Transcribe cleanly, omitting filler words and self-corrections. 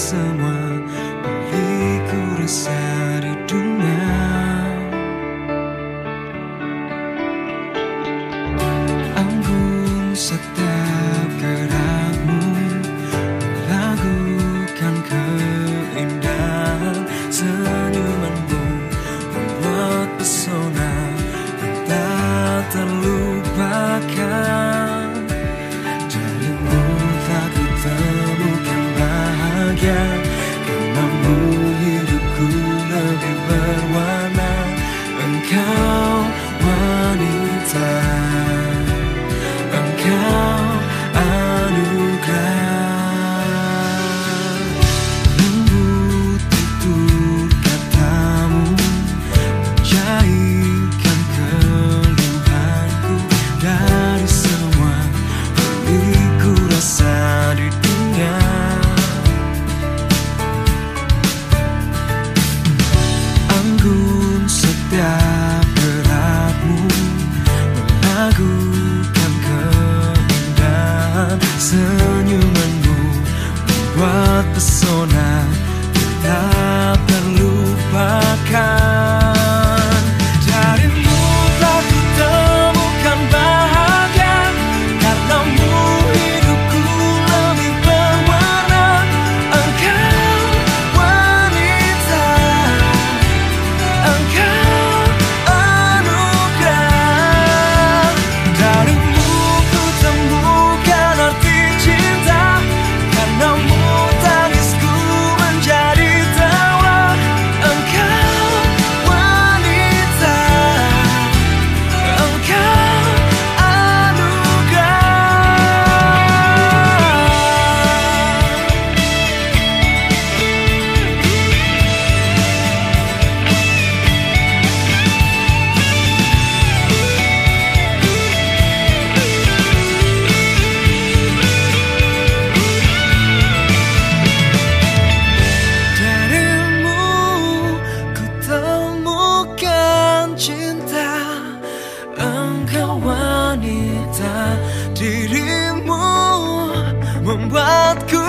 semua milikku rasa di dunia. Anggun setiap gerakmu, melakukan keindahan senyumanmu, membuat pesona yang tak terlupakan. Darimu tak kutemukan bahagia, karenamu hidupku lebih berwarna. Engkau wanita, engkau anugerah. Lembut tutur katamu, mencairkan keluhanku dari semua milikku rasa di dunia. Anggun setiap gerakmu, melakukan keindahan senyumanmu, membuat pesona tak terlupakan. Darimu telah kutemukan bahagia, karenamu hidupku lebih berwarna. Engkau wanita, engkau anugerah. Darimu ku temukan arti cinta, karenamu tangisku menjadi tawa. Engkau wanita, engkau darimu ku temukan cinta, engkau wanita. Dirimu membuatku